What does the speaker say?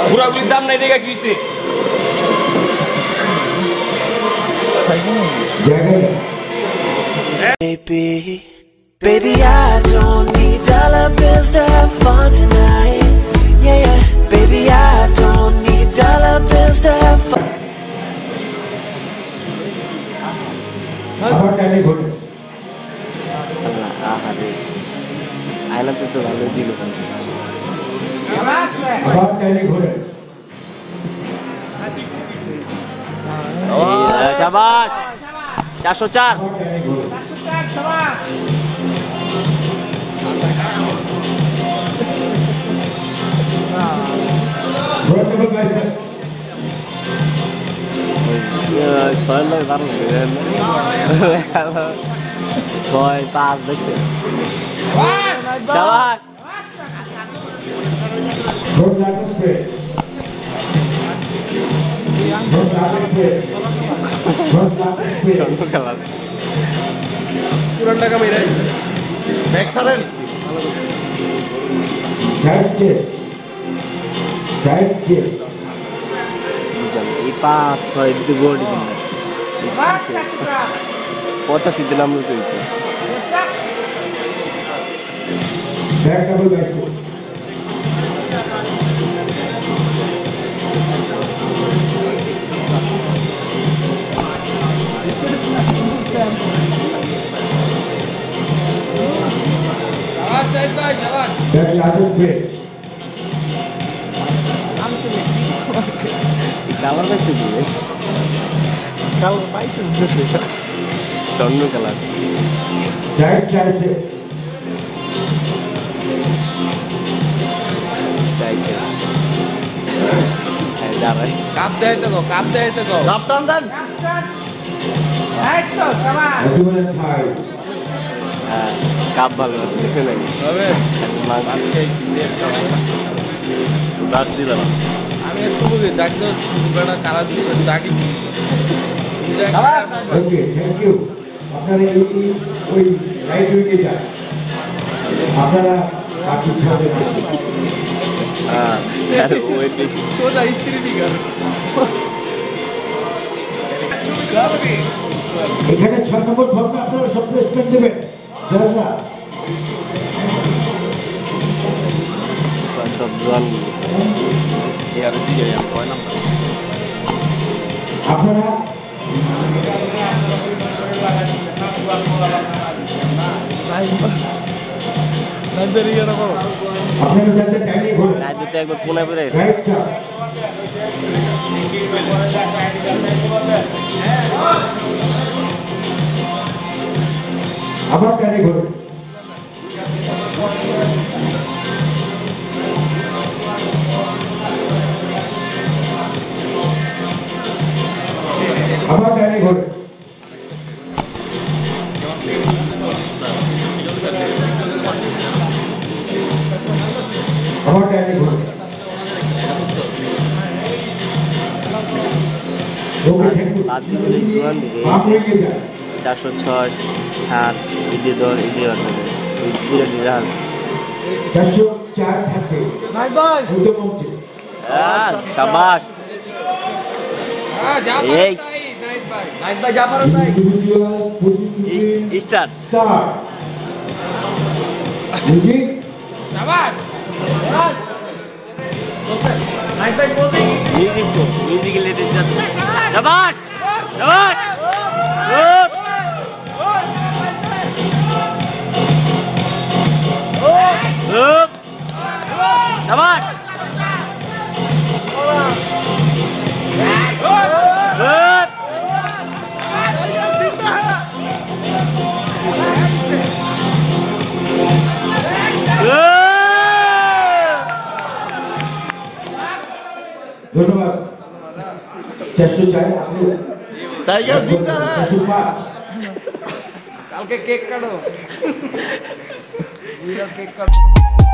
ঘোরাগুলির দাম নাই দেখা কি হইছে Baby, I don't need dollar bills to have fun tonight. Yeah, yeah. Baby, I don't need dollar bills to have fun. About any good. I love to do About any good. शाबाश 404 About any good. Workable myself. ছয় লোক দারুণ ছয় পাঁচ দেখছে শাবাশ Don't let us pray. Don't let us pray. Don't let us pray. স্বর্ণ খেলার পুরান টাকা মেরে ব্যাগ ছাড়েন Side chest. Side chest. এই পাঁচ ছয় দিতে গোল্ড দিন 85 দিলাম তো Back double bicep. Back lattice spray. Colour পাইছে দিয়ে কালার পাইছে স্বর্ণ কালার Side tricep. চাইছে দাঁড়াই কাপ দেয় তো কাপ টান দেন Abdomen and thigh. হ্যাঁ কাপ ভালো আছে দেখে নাকি তবে দাঁত দিলাম আমি একটু বুঝি ডাক্তার বেটা কারা দিচ্ছে ডাকি Okay, thank you. আপনারা ওই রাইট উইকে যান আপনারা বাকি ছাড়ে হ্যাঁ ওয়েট বেশি সোজা স্ত্রী ফিগার এখানে 6 নম্বর ফর্মে আপনারা সব প্লেসমেন্ট দেবেন যারা সব জোয়ান এর দিকে আমি কয় নাম্বার আপনারা আপনারা যাতে টাইমে ঘোরেন রাত দুটো একবার কোনায় পড়ে গেছে রাইটটা আবার টাইমে ঘোরেন আবার টাইমে ঘোরেন আবার টাইমে ঘোরেন ওকে থ্যাংক ইউ রাত দুটো জোয়ান দিকে आप लेके जाए 406 7 ইডি দর ইডি অর্থাৎ পুরো নিরাল 404 থাকবে নাই ভাই উল্টো পৌঁছে হ্যাঁ শাবাশ এই নাই ভাই যা পারেন ভাই individual positive start start music শাবাশ নাই ভাই বলছি মিউজিক লেটেস্ট শাবাশ শাবাশ গুড গুড শাবাশ গুড ধন্যবাদ 404 আপনি টাইগার জিততা হ্যাঁ 405 কালকে কেক কাটো কেক কাটো